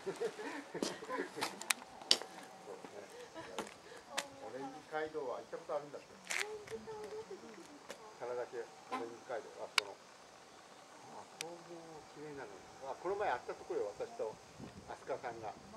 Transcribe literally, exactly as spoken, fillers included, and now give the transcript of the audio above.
オレンジ街道は行ったことあるんだって。からだけオレンジ街道、あそこの。あ、こうも綺麗なの。あ、この前会ったところよ、私と飛鳥さんが。